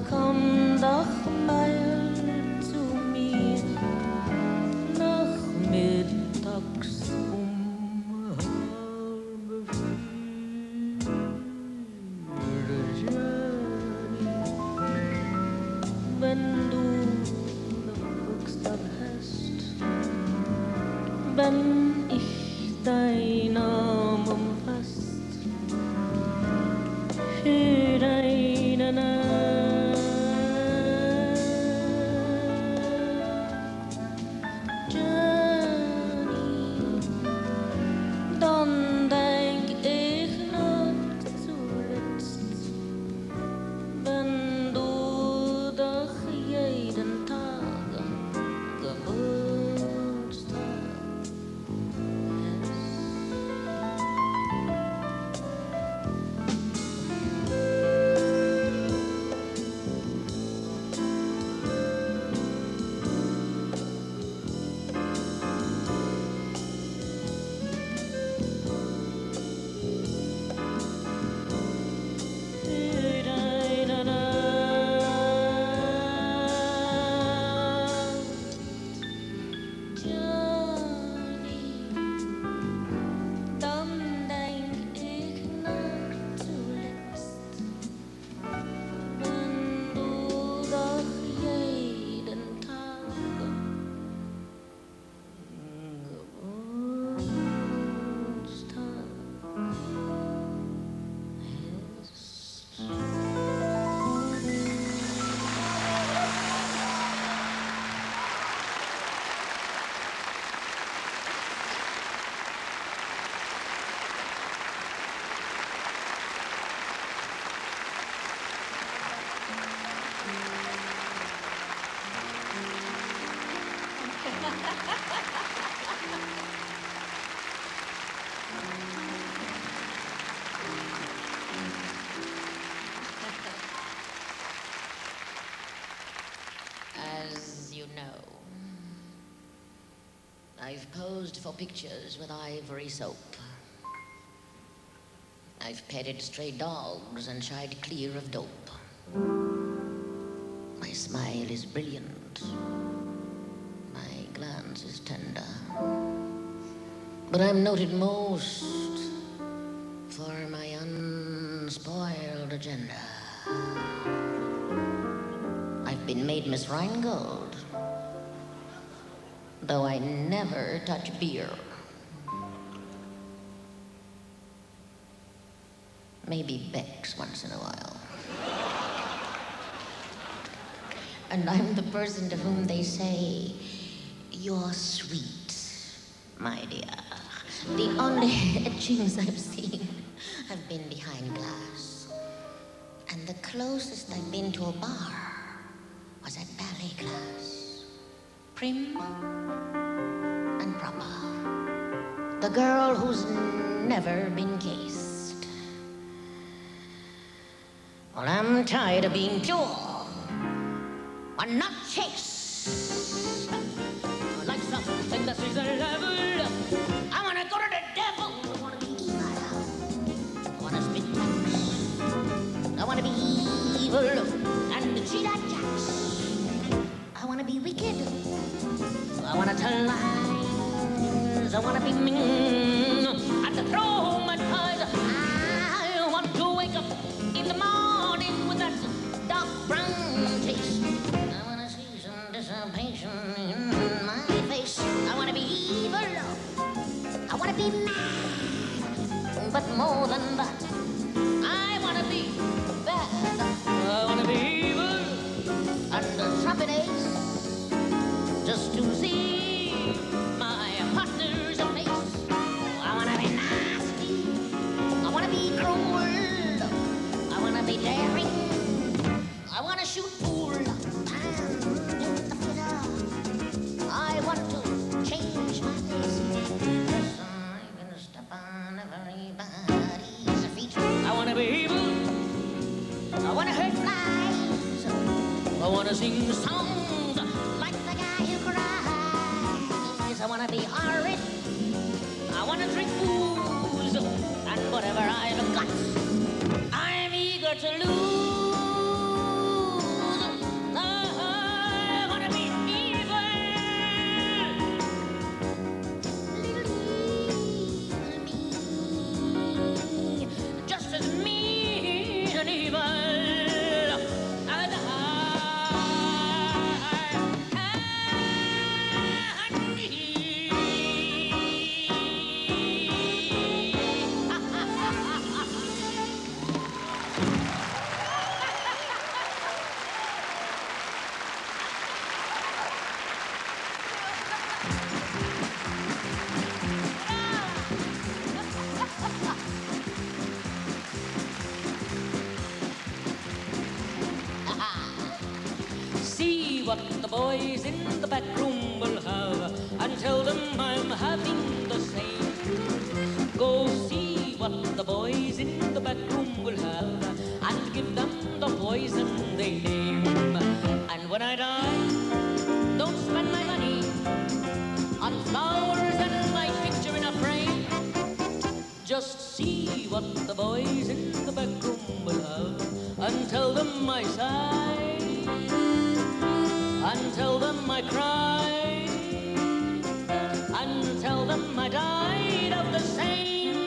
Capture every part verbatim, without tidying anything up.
komm doch mal zu mir nachmittags um halb vier, Jenny, wenn du noch Geburtstag hast, wenn ich dein Arm umfasst, für deine Nacht. Jenny, dann denk ich noch zuletzt, wenn du doch jeden Tag Geburtstag hast. Für deine Nacht, Johnny, dann denk ich noch zuletzt, wenn du doch jeden Tag Geburtstag As you know, I've posed for pictures with ivory soap. I've petted stray dogs and shied clear of dope. My smile is brilliant. My glance is tender. But I'm noted most for my unspoiled agenda. I've been made Miss Rheingold, though I never touch beer. Maybe Beck's once in a while. And I'm the person to whom they say, you're sweet, my dear. The only etchings I've seen have been behind glass. And the closest I've been to a bar was at ballet class. Prim and proper. The girl who's never been cased. Well, I'm tired of being pure, but not chaste. Like something that is a level. I wanna go to the devil. I wanna be evil. I wanna spit facts. I wanna be evil and cheat at jacks. I wanna be wicked. I wanna tell lies. I wanna be mean and throw my ties. I want to wake up in the morning with that dark brown taste. I wanna see some dissipation in my face. I wanna be evil. I wanna be mad. But more than that, I wanna be bad. I wanna be evil and a trumpet ace, just to see my partner's face. I wanna be nasty. I wanna be cruel. I wanna be daring. I wanna shoot pool and in the theater. I want to change my face. Yes, I'm gonna step on everybody's feet. I wanna be evil. I wanna hurt flies. I wanna sing songs like the guy who cries. I wanna be horrid. I wanna drink booze and whatever I've got, I'm eager to lose. what the boys in the back room will have and tell them I'm having the same. Go see what the boys in the back room will have and give them the poison they name. And when I die, don't spend my money on flowers and my picture in a frame. Just see what the boys in the back room will have and tell them I sigh and tell them I cry and tell them I died of the same.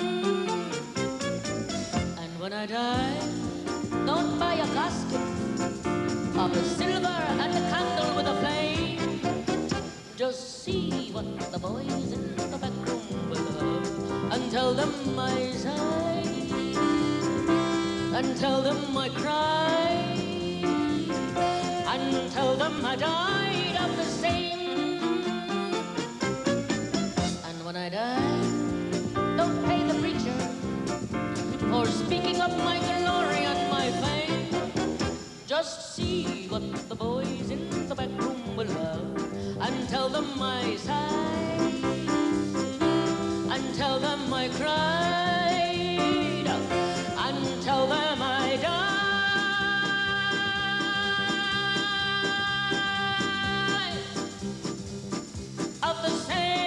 And when I die, don't buy a casket of a silver and a candle with a flame. Just see what the boys in the back room will have and tell them I sigh and tell them I cry and tell them I died of the same. And when I die, don't pay the preacher for speaking of my glory and my fame. Just see what the boys in the back room will have and tell them I sigh and tell them I cried and tell them I died of the same.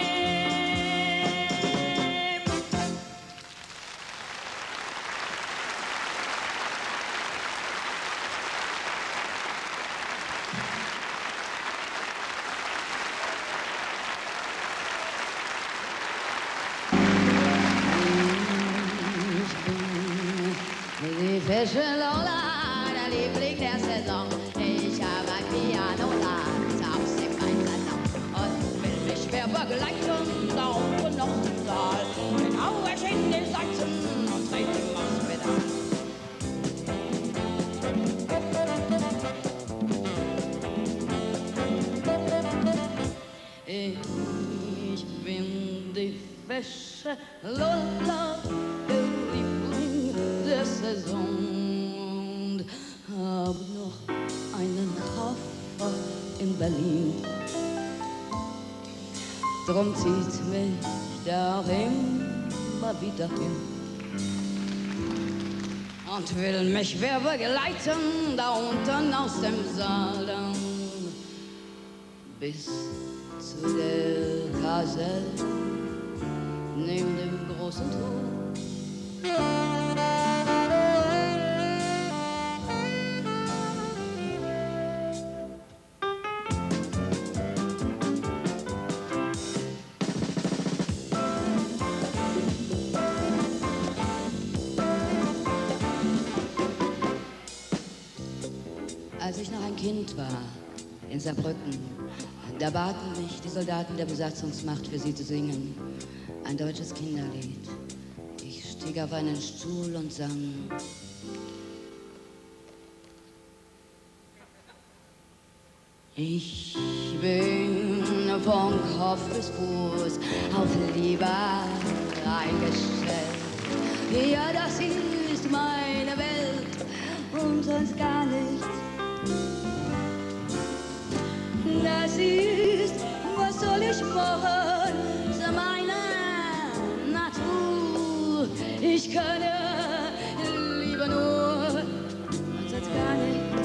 Die Fische Lola, der Liebling der Saison. Ich habe ein Piano da, saß in meinem Salon und will mich schwer begleiten, da unten noch im Saal. Den hau ich in den Seiten und dreh die Maus wieder. Ich bin die Fische Lola, der Liebling der Saison und hab noch einen Koffer in Berlin. Drum zieht mich der auch immer wieder hin und will mich wer begleiten, da unten aus dem Saal dann bis zu der Kaserne neben dem großen Tor. Als ich noch ein Kind war, in Saarbrücken, da baten mich die Soldaten der Besatzungsmacht für sie zu singen. Ein deutsches Kinderlied. Ich stieg auf einen Stuhl und sang. Ich bin von Kopf bis Fuß auf Liebe eingestellt. Ja, das ist meine Welt und sonst gar nichts. Das ist, was soll ich machen, so meine Natur. Ich könne lieber nur und sonst gar nicht.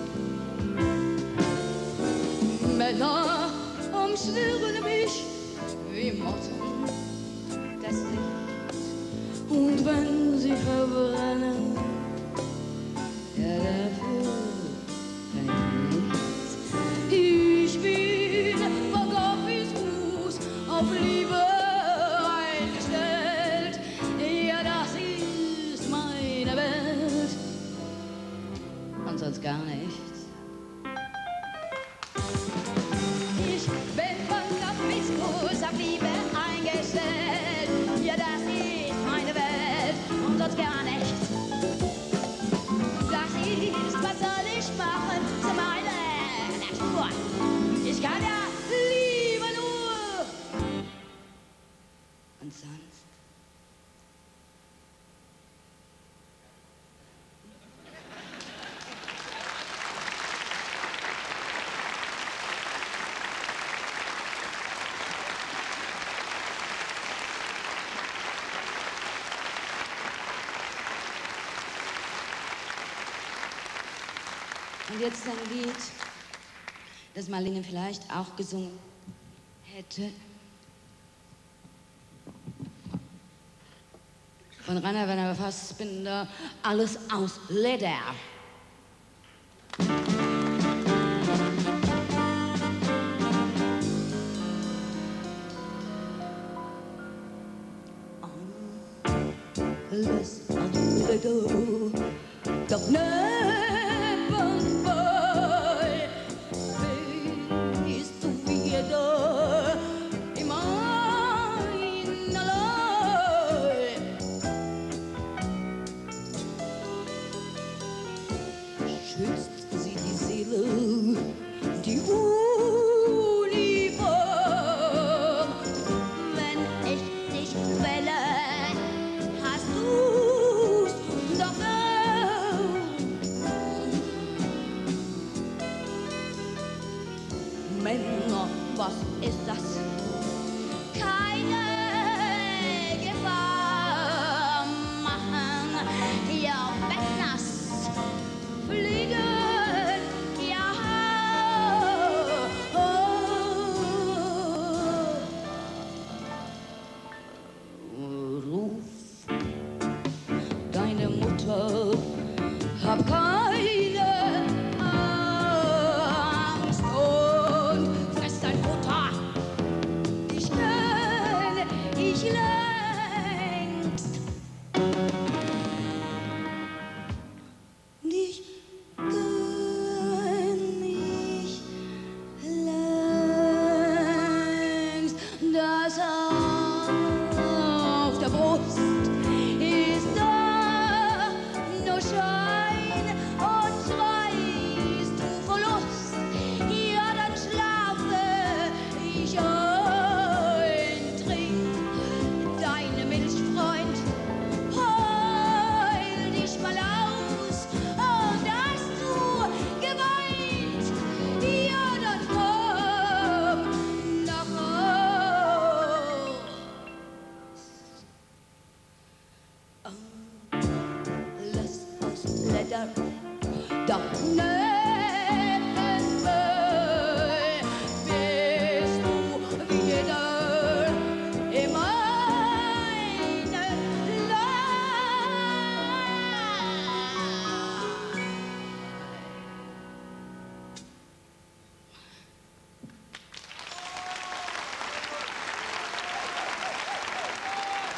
Männer umschwirren mich wie Motten das Licht. Und wenn sie verbrennen, ja dafür kann ich nichts. Ich bin von Kopf bis Fuß auf Liebe eingestellt. Ja, das ist meine Welt und sonst gar nichts. Ich bin von Kopf bis Fuß auf Liebe eingestellt. Ja, das ist meine Welt und sonst gar nichts. Das ist, was soll ich machen, so meine Natur. Ich kann ja lieber nur und sonst. Und jetzt ein Lied, das Marlene vielleicht auch gesungen hätte. Von Rainer Werner Fassbinder, Alles aus Leder. Alles aus Leder, doch nebenbei bist du wieder im Einerlei. Schützt sie die Seele, die Uniform. Wenn ich dich wähle, hast du's doch auch. Männer, was ist das? Keine Gefahr machen, ja wegnass fliegen, ja. Ruf deine Mutter, hab keine Angst und fress dein Futter. Ich kenn, ich längst. Dich kenn ich längst. Das auf der Brust ist da nur Schein und schreist du Verlust. Ja, dann schlafe ich ein, trink deine Milch, Freund, heul dich mal aus. Und hast du geweint, ja, dann komm nach Haus. Alles aus Leder, doch nebenbei bist du wieder im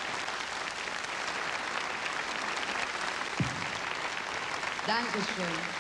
Dankeschön.